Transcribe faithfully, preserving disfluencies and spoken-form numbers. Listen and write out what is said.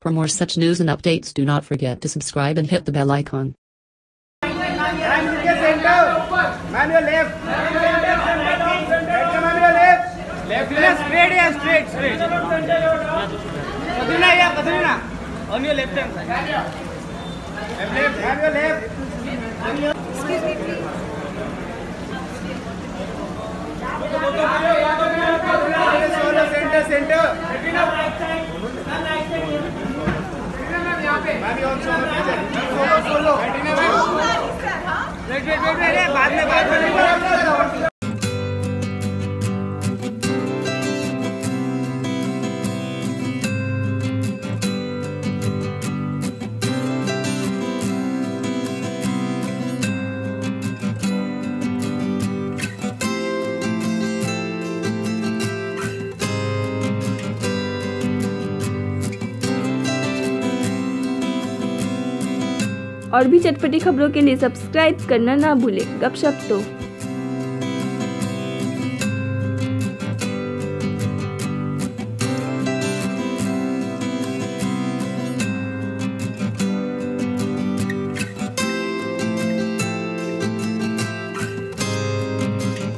For more such news and updates, do not forget to subscribe and hit the bell icon. Manual left. Manual left. Left. Straight, yeah, straight, straight. Katrina, yeah, Katrina. On your left hand side. Left, left. Manual left. Excuse me, please. Center, center. Katrina, right side. Right side. Katrina, ma'am, यहाँ पे. Ma'am, you also on the solo, solo. Katrina, ma'am. Wait, wait, wait, wait. बाद में, बाद में. और भी चटपटी खबरों के लिए सब्सक्राइब करना ना भूलें। गपशप तो।